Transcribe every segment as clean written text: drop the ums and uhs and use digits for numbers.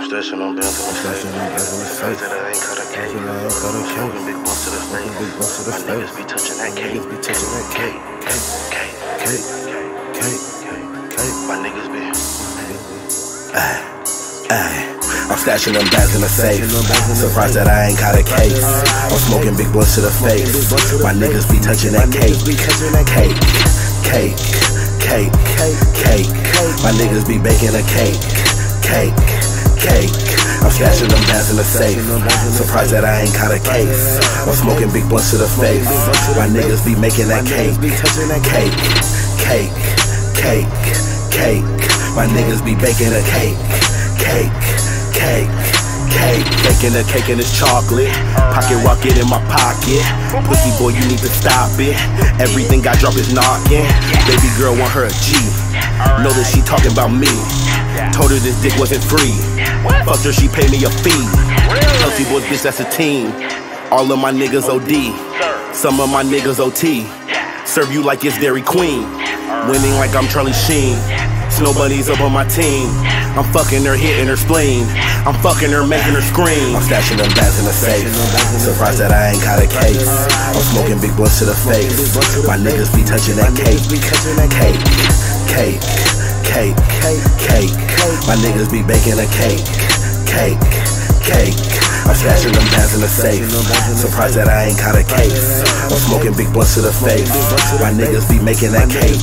stashing on bands in the safe. The fact that I ain't cut a cake. Smoking big blunts to the face. My niggas be touching that cake. My niggas be. I'm stashing them bags in the safe. Surprised that I ain't got a case. I'm smoking big blunts to the face. My niggas be touching that cake. Cake. My niggas be baking a cake. I'm stashing them bags in the safe. Surprised that I ain't got a case. I'm smoking big blunts to the face. My niggas be making that cake. My niggas be baking a cake. Baking a cake and it's chocolate. Pocket rocket in my pocket. Pussy boy, you need to stop it. Everything I drop is knocking. Baby girl want her a G. Know that she talking about me. Told her this dick wasn't free. Fucked her, she paid me a fee. Chelsea boys, bitch, that's a team. All of my niggas OD. Some of my niggas OT. Serve you like it's Dairy Queen. Winning like I'm Charlie Sheen. Snow bunnies up on my team. I'm fucking her, hitting her spleen. I'm fucking her, making her scream. I'm stashing them bags in the safe. Surprised that I ain't got a case. I'm smoking big blunts to the face. My niggas be touching that cake. My niggas be baking a cake. I'm stashing them bags in the safe. Surprised that I ain't got a case. I'm smoking big blunts to the face. My niggas be making that cake.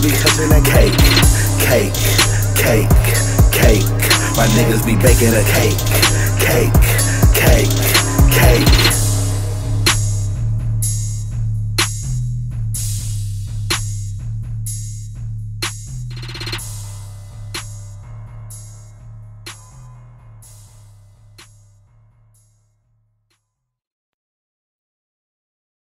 My niggas be baking a cake.